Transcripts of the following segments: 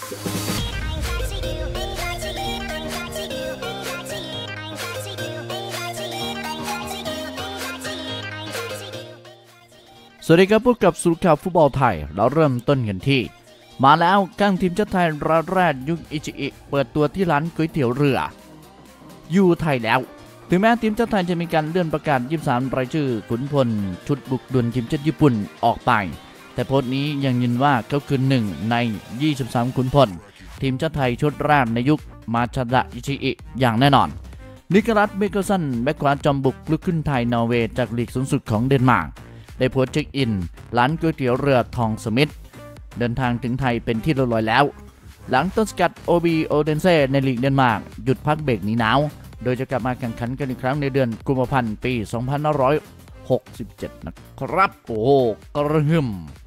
สวัสดีครับพบกับสุข่าวฟุตบอลไทยเราเริ่มต้นกันที่มาแล้วก้างทีมชาติไทยรายแรกยุคอิชิอิเปิดตัวที่ร้านก๋วยเตี๋ยวเรืออยู่ไทยแล้วถึงแม้ทีมชาติไทยจะมีการเลื่อนประกาศ23รายชื่อขุนพลชุดบุกดวลทีมชาติญี่ปุ่นออกไปแต่โพสต์นี้ยังยืนว่าเขาคือ1ใน23ขุนพลทีมชาติไทยชุดแรกในยุคมาชดะอิชิอิอย่างแน่นอนนิโคลัส เบเกอร์สันแบ็คขวาจอมบุกลุกขึ้นไทยนอร์เวย์จากลีกสูงสุดของเดนมาร์กได้โพสต์เช็คอินร้านก๋วยเตี๋ยวเรือทองสมิธเดินทางถึงไทยเป็นที่เรียบร้อยแล้วหลังต้นสกัดโอบีโอเดนเซ่ในลีกเดนมาร์กหยุดพักเบรกหนีหนาวโดยจะกลับมาแข่งขันกันอีกครั้งในเดือนกุมภาพันธ์ปี2567นะครับโอ้กระหึ่ม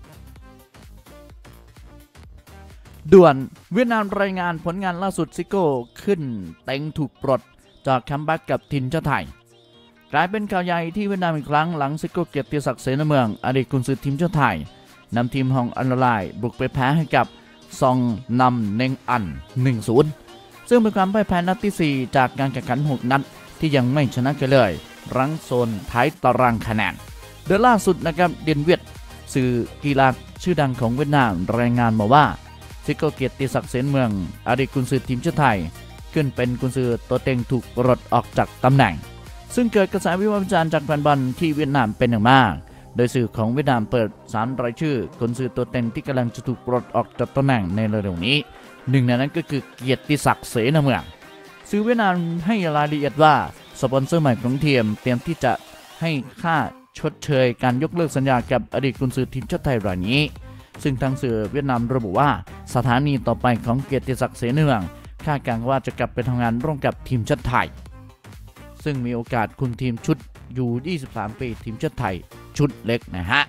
ด่วนเวียดนามรายงานผลงานล่าสุดซิโก้ขึ้นเต็งถูกปลดจากคัมแบ็กกับทีมชาติไทยกลายเป็นข่าวใหญ่ที่เวียดนามอีกครั้งหลังซิโก้เกียรติศักดิ์เสนาเมืองอดีตกุนซือทีมชาติไทยนำทีมฮองอันไลน์บุกไปแพ้ให้กับซองนำเนงอัน 1-0 ซึ่งเป็นความพ่ายแพ้นัดที่ 4 จากการแข่งขัน 6 นัดที่ยังไม่ชนะกันเลยรั้งโซนท้ายตารางคะแนนโดยล่าสุดนะครับเดียนเวียดสื่อกีฬาชื่อดังของเวียดนามรายงานมาว่าซิโก้เกียรติศักดิ์เสนาเมืองอดีตกุนซือทีมชาติไทยขึ้นเป็นกุนซือตัวเต็งถูกปลดออกจากตำแหน่งซึ่งเกิดกระแสวิพากษ์วิจารณ์จากแฟนบอลที่เวียดนามเป็นอย่างมากโดยสื่อของเวียดนามเปิด3รายชื่อกุนซือตัวเต็งที่กำลังจะถูกปลดออกจากตำแหน่งในเร็วๆนี้หนึ่งในนั้นก็คือเกียรติศักดิ์เสนาเมืองสื่อเวียดนามให้รายละเอียดว่าสปอนเซอร์ใหม่ของทีมเตรียมที่จะให้ค่าชดเชยการยกเลิกสัญญากับอดีตกุนซือทีมชาติไทยรายนี้ซึ่งทางสื่อเวียดนามระบุว่าสถานีต่อไปของเกียรติศักดิ์เสนาเมืองคาดการณ์ว่าจะกลับไปทำงานร่วมกับทีมชาติไทยซึ่งมีโอกาสคุมทีมชุดอยู่23ปีทีมชาติไทยชุดเล็กนะฮะ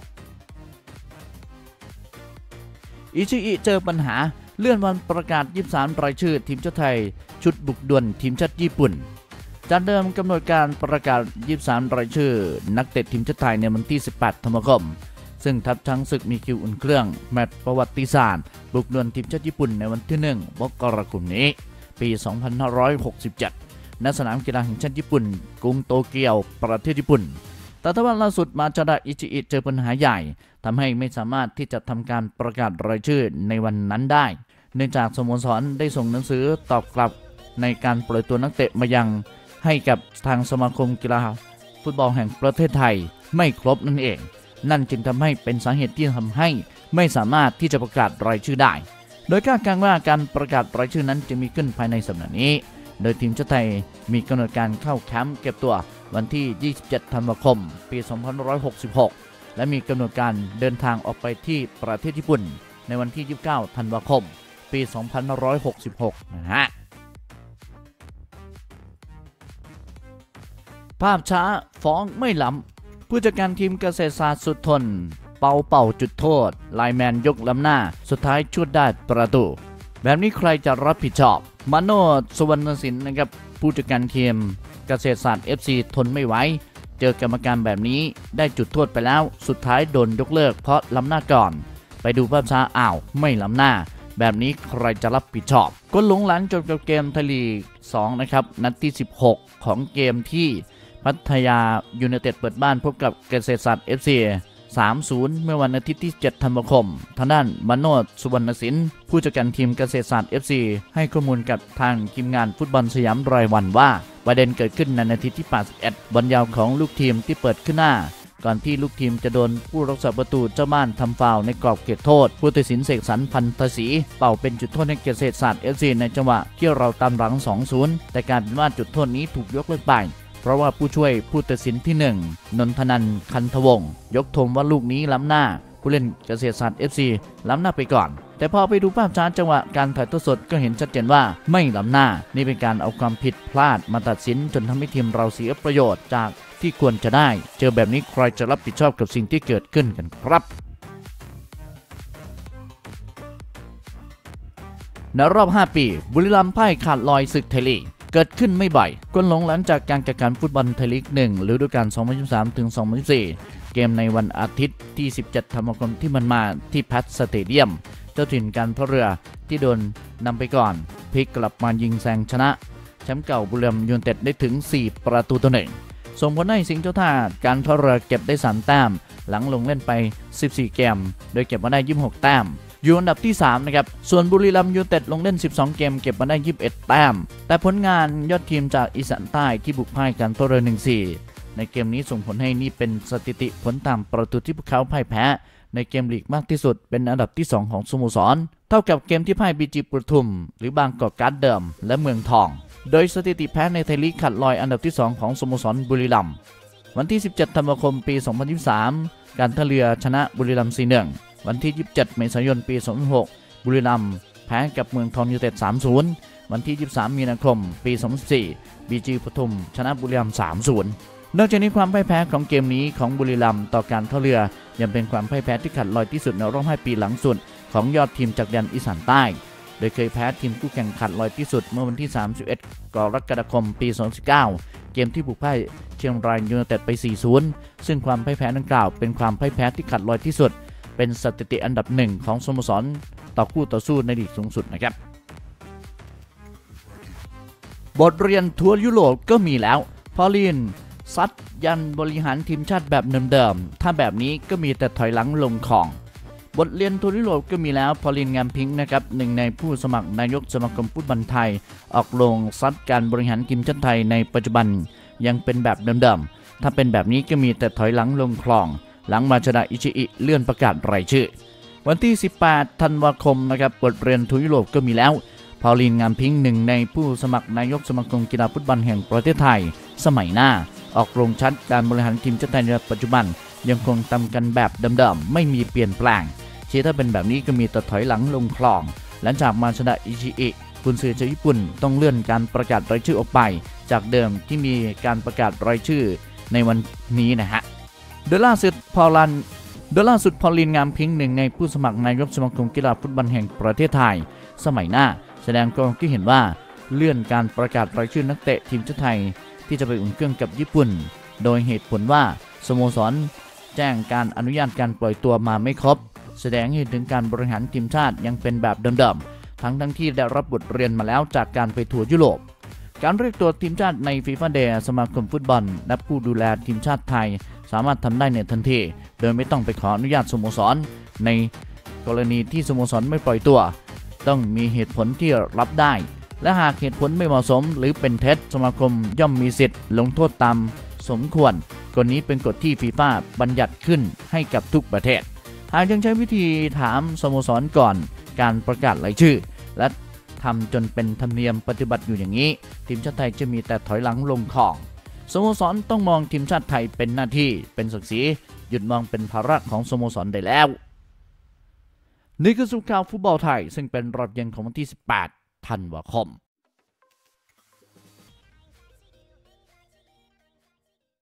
อิชิอิเจอปัญหาเลื่อนวันประกาศ23รายชื่อทีมชาติไทยชุดบุกดวลทีมชาติญี่ปุ่นจากเดิมกำหนดการประกาศ23รายชื่อนักเตะทีมชาติไทยในวันที่18ธันวาคมซึ่งทัพช้างศึกมีคิวอุ่นเครื่องแมตช์ประวัติศาสตร์บุกดวลทีมชาติญี่ปุ่นในวันที่1 มกราคมนี้ปี2567ณสนามกีฬาแห่งชาติญี่ปุ่นกรุงโตเกียวประเทศญี่ปุ่นแต่ทว่าล่าสุดมาชดะอิชิอิเจอปัญหาใหญ่ทำให้ไม่สามารถที่จะทำการประกาศรายชื่อในวันนั้นได้เนื่องจากสโมสรได้ส่งหนังสือตอบกลับในการปล่อยตัวนักเตะมายังให้กับทางสมาคมกีฬาฟุตบอลแห่งประเทศไทยไม่ครบนั่นเองนั่นจึงทำให้เป็นสาเหตุที่ทำให้ไม่สามารถที่จะประกาศรายชื่อได้โดยคาดการณ์ว่าการประกาศรายชื่อนั้นจะมีขึ้นภายในสัปดาห์นี้โดยทีมชาติไทยมีกำหนดการเข้าแคมป์เก็บตัววันที่27ธันวาคมปี2566และมีกำหนดการเดินทางออกไปที่ประเทศญี่ปุ่นในวันที่29ธันวาคมปี2566นะฮะภาพช้าฟ้องไม่ล้ำผู้จัดการทีมเกษตรศาสตร์สุดทนเป่าจุดโทษไลน์แมนยกล้ำหน้าสุดท้ายชุดได้ประตูแบบนี้ใครจะรับผิดชอบมาโนสุวรรณสินนะครับผู้จัดการทีมเกษตรศาสตร์ FC ทนไม่ไหวเจอกรรมการแบบนี้ได้จุดโทษไปแล้วสุดท้ายโดนยกเลิกเพราะล้ำหน้าก่อนไปดูภาพช้าไม่ล้ำหน้าแบบนี้ใครจะรับผิดชอบก็หลงหลังจนกับเกมไทยลีก2นะครับนัดที่16ของเกมที่พัทยายูไนเต็ดเปิดบ้านพบกับเกษตรศาสตร์ FC 3-0 เมื่อวันอาทิตย์ที่7ธันวาคมทางด้านมโนสุวรรณสินผู้จัดการทีมเกษตรศาสตร์ FC ให้ข้อมูลกับทางทีมงานฟุตบอลสยามรายวันว่าประเด็นเกิดขึ้นในนาทีที่81บอลยาวของลูกทีมที่เปิดขึ้นหน้าก่อนที่ลูกทีมจะโดนผู้รักษาประตูเจ้าบ้านทำฟาวล์ในกรอบเขตโทษผู้ตัดสินเสกสรรพันธศรีเป่าเป็นจุดโทษให้เกษตรศาสตร์ FC ในจังหวะที่เราตามหลัง 2-0 แต่การเป็นว่าจุดโทษนี้ถูกยกเลิกไปเพราะว่าผู้ช่วยผู้ตัดสินที่1นนทนันท์คันธวงศ์ยกธงว่าลูกนี้ล้ำหน้าผู้เล่นเกษตรศาสตร์ FC ล้ำหน้าไปก่อนแต่พอไปดูภาพช้าจังหวะการถ่ายทอดสดก็เห็นชัดเจนว่าไม่ล้ำหน้านี่เป็นการเอาความผิดพลาดมาตัดสินจนทำให้ทีมเราเสียประโยชน์จากที่ควรจะได้เจอแบบนี้ใครจะรับผิดชอบกับสิ่งที่เกิดขึ้นกันครับในรอบ5ปีบุรีรัมย์พ่ายขาดลอยศึกไทยลีกเกิดขึ้นไม่บ่อยกวนหลงหลังจากการแข่งขันฟุตบอลไทยลีก1ฤดูกาล 2023-2024 เกมในวันอาทิตย์ที่17ธันวาคมที่มันมาที่แพทสเตเดียมเจ้าถิ่นการท่าเรือที่โดนนำไปก่อนพลิกกลับมายิงแซงชนะแชมป์เก่าบุรีรัมย์ยูไนเต็ดได้ถึง4-1ส่งผลให้สิงห์เจ้าท่าการท่าเรือเก็บได้3แต้มหลังลงเล่นไป14เกมโดยเก็บมาได้26แต้มอยู่อันดับที่3นะครับส่วนบุรีรัมย์ยูไนเต็ดลงเล่น12เกมเก็บมาได้21แต้มแต่ผลงานยอดทีมจากอีสานใต้ที่บุกพ่ายการท่าเรือ 1-4 ในเกมนี้ส่งผลให้นี่เป็นสถิติผลตามประตูที่พวกเขาพ่ายแพ้ในเกมลีกมากที่สุดเป็นอันดับที่2ของสโมสรเท่ากับเกมที่พ่ายบีจีปทุมหรือบางกอกการ์ดเดิมและเมืองทองโดยสถิติแพ้ในไทยลีกขัดลอยอันดับที่2ของสโมสรบุรีรัมย์วันที่17ธันวาคมปี2023การท่าเรือชนะบุรีรัมย์ 4-1 วันที่27เมษายนปี2006บุรีรัมย์แพ้กับเมืองทองยูไนเต็ด 3-0 วันที่23มีนาคมปี2014บีจีปทุมชนะบุรีรัมย์ 3-0 นอกจากนี้ความพ่ายแพ้ของเกมนี้ของบุรีรัมย์ต่อการท่าเรือยังเป็นความพ่ายแพ้ที่ขัดลอยที่สุดในรอบ5ปีหลังสุดของยอดทีมจากแดนอีสานใต้โดยเคยแพ้ทีมคู่แข่งขัดลอยที่สุดเมื่อวันที่31กรกฎาคมปี2019เกมที่บุกพ่ายเชียงรายยูไนเต็ดไป 4-0 ซึ่งความพ่ายแพ้ดังกล่าวเป็นความพ่ายแพ้ที่ขัดลอยที่สุดเป็นสถิติอันดับ1ของสโมสรต่อคู่ต่อสู้ในลีกสูงสุดนะครับบทเรียนทัวร์ยุโรปก็มีแล้วพอลินซัดยันบริหารทีมชาติแบบเดิมๆถ้าแบบนี้ก็มีแต่ถอยหลังลงของบทเรียนทัวร์ยุโรปก็มีแล้วพอลินงามพิงค์นะครับหนึ่งในผู้สมัครนายกสมาคมฟุตบอลไทยออกลงซัดการบริหารทีมชาติไทยในปัจจุบันยังเป็นแบบเดิมๆถ้าเป็นแบบนี้ก็มีแต่ถอยหลังลงคลองหลังมาชนะอิชิอิเลื่อนประกาศรายชื่อวันที่18ธันวาคมนะครับบทเรียนทัวร์ยุโรปก็มีแล้วพอลินงามพิงค์หนึ่งในผู้สมัครนายกสมาคมกีฬาฟุตบอลแห่งประเทศไทยสมัยหน้าออกลงชัดการบริหารทีมชาติไทยในปัจจุบันยังคงทำกันแบบเดิมๆไม่มีเปลี่ยนแปลงถ้าเป็นแบบนี้ก็มีแต่ถอยหลังลงคลองหลังจากมาชนะอิชิอิกุนซือชาวญี่ปุ่นต้องเลื่อนการประกาศรายชื่อออกไปจากเดิมที่มีการประกาศรายชื่อในวันนี้นะฮะโดยล่าสุดพอลินงามพิงค์หนึ่งในผู้สมัครนายกสมาคมกีฬาฟุตบอลแห่งประเทศไทยสมัยหน้าแสดงความคิดเห็นว่าเลื่อนการประกาศรายชื่อนักเตะทีมชาติไทยที่จะไปอุ่นเครื่องกับญี่ปุ่นโดยเหตุผลว่าสโมสรแจ้งการอนุญาตการปล่อยตัวมาไม่ครบแสดงให้ถึงการบริหารทีมชาติยังเป็นแบบเดิมๆทั้งที่ได้รับบทเรียนมาแล้วจากการไปทัวร์ยุโรปการเรียกตัวทีมชาติในฟีฟ่าเดย์สมาคมฟุตบอลและผู้ดูแลทีมชาติไทยสามารถทำได้ในทันทีโดยไม่ต้องไปขออนุญาตสโมสรในกรณีที่สโมสรไม่ปล่อยตัวต้องมีเหตุผลที่รับได้และหากเหตุผลไม่เหมาะสมหรือเป็นเท็จสมาคมย่อมมีสิทธิ์ลงโทษตามสมควรกฎนี้เป็นกฎที่ฟีฟ่าบัญญัติขึ้นให้กับทุกประเทศหากยังใช้วิธีถามสโมสรก่อนการประกาศรายชื่อและทำจนเป็นธรรมเนียมปฏิบัติอยู่อย่างนี้ทีมชาติไทยจะมีแต่ถอยหลังลงคลองสโมสรต้องมองทีมชาติไทยเป็นหน้าที่เป็นศักดิ์ศรีหยุดมองเป็นภาระของสโมสรได้แล้วนี่คือสุข่าวฟุตบอลไทยซึ่งเป็นรอบเย็นของวันที่18ธันวาคม